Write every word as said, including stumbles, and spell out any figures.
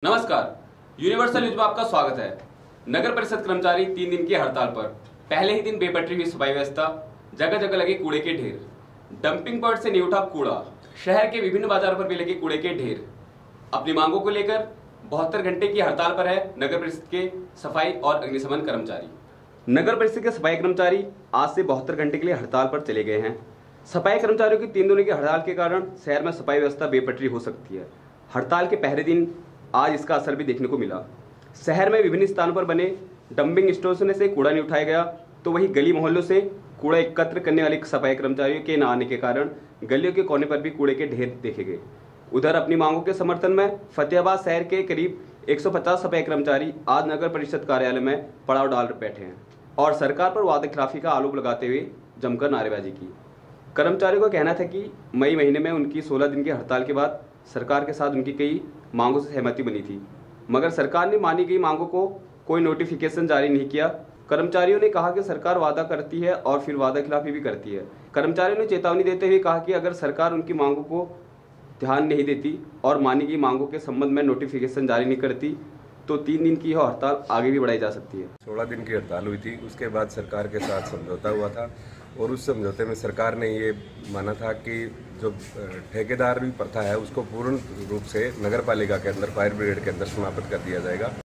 नमस्कार, universal news में आपका स्वागत है। नगर परिषद कर्मचारी तीन दिन की हड़ताल पर। पहले ही दिन बेपटरी हुई सफाई व्यवस्था, जगह जगह लगे कूड़े के ढेर। डंपिंग पॉइंट से नहीं उठा कूड़ा, शहर के विभिन्न बाजारों पर भी लगे कूड़े के ढेर। अपनी मांगों को लेकर बहत्तर घंटे की हड़ताल पर है नगर परिषद के सफाई और अग्निशमन कर्मचारी। नगर परिषद के सफाई कर्मचारी आज से बहत्तर घंटे के लिए हड़ताल पर चले गए हैं। सफाई कर्मचारियों की तीन दिनों की हड़ताल के कारण शहर में सफाई व्यवस्था बेपटरी हो सकती है। हड़ताल के पहले दिन आज इसका असर भी देखने को मिला। शहर में विभिन्न स्थानों पर बने डंपिंग स्टेशनों से कूड़ा नहीं उठाया गया, तो वहीं गली मोहल्लों से कूड़ा एकत्र करने वाले सफाई कर्मचारियों के न आने के कारण गलियों के कोने पर भी कूड़े के ढेर देखे गए। उधर अपनी मांगों के समर्थन में फतेहाबाद शहर के करीब एक सौ पचास सफाई कर्मचारी आज नगर परिषद कार्यालय में पड़ाव डाल बैठे हैं और सरकार पर वादा खिलाफी का आरोप लगाते हुए जमकर नारेबाजी की। कर्मचारियों का कहना था कि मई महीने में उनकी सोलह दिन की हड़ताल के बाद सरकार के साथ उनकी कई मांगों से सहमति बनी थी, मगर सरकार ने मानी गई मांगों को कोई नोटिफिकेशन जारी नहीं किया। कर्मचारियों ने कहा कि सरकार वादा करती है और फिर वादा खिलाफी भी करती है। कर्मचारियों ने चेतावनी देते हुए कहा कि अगर सरकार उनकी मांगों को ध्यान नहीं देती और मानी गई मांगों के संबंध में नोटिफिकेशन जारी नहीं करती तो तीन दिन की यह हड़ताल आगे भी बढ़ाई जा सकती है। सोलह दिन की हड़ताल हुई थी, उसके बाद सरकार के साथ समझौता हुआ था और उस समझौते में सरकार ने ये माना था कि जो ठेकेदार भी प्रथा है उसको पूर्ण रूप से नगर पालिका के अंदर, फायर ब्रिगेड के अंदर समाप्त कर दिया जाएगा।